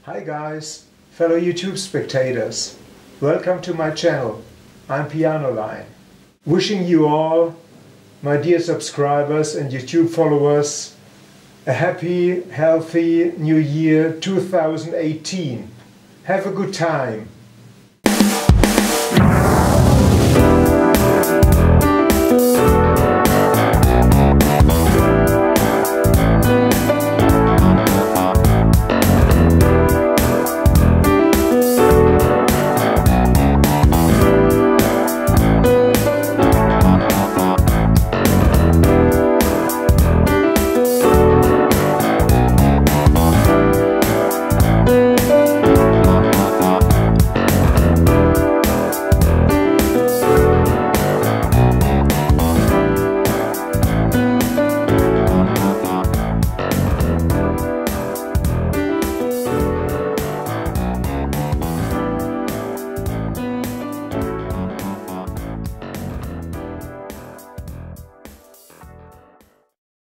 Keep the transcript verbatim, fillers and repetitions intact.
Hi guys, fellow YouTube spectators. Welcome to my channel. I'm Piano Line. Wishing you all, my dear subscribers and YouTube followers, a happy, healthy new year two thousand eighteen. Have a good time.